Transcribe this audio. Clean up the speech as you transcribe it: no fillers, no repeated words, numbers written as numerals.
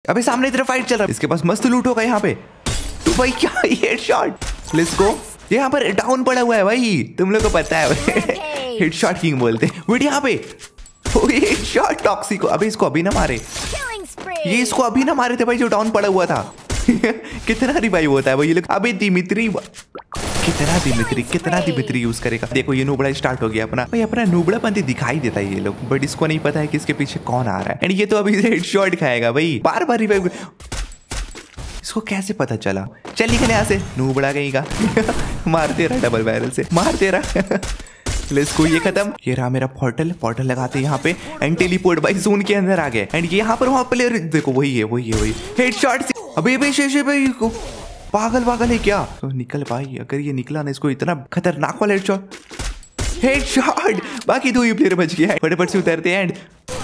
अबे सामने तरफ फाइट चल रहा है, इसके पास मस्त लूट होगा यहाँ पे। तो भाई क्या हेडशॉट, लेट्स गो। यहाँ पर डाउन पड़ा हुआ है भाई, तुम लोग को पता है हेडशॉट किंग बोलते हैं। वेट यहाँ पे हेडशॉट टॉक्सिक को, अबे इसको अभी ना मारे, ये इसको अभी ना मारे थे भाई जो डाउन पड़ा हुआ था। कितना रिवाइव होता है भाई ये लोग। अबे दिमित्री कितना दिमित्री यूज करेगा। देखो ये नूबड़ा स्टार्ट हो गया अपना भाई, अपना नूबड़ा बनते दिखाई देता है ये लोग, बट इसको नहीं पता है कि इसके पीछे कौन आ रहा है। एंड ये तो अभी हेडशॉट खाएगा भाई, बार बार रिवाइव। इसको कैसे पता चला? चल निकल यहाँ से नूबड़ा कहीं का। मारते रहा डबल बैरल से, मारते रहा। लेट्स गो, ये खत्म। ये रहा मेरा पोर्टल लगाते हैं यहाँ पे एंड टेलीपोर्ट भाई जोन के अंदर आ गए। एंड यहाँ पर वहाँ प्लेयर देखो, वही है हेडशॉट। अबे भाई को पागल है क्या? तो निकल भाई, अगर ये निकला ना, इसको इतना खतरनाक वाला हेडशॉट। बाकी दो ही प्लेयर बच गया। फटाफट से उतरते हैं एंड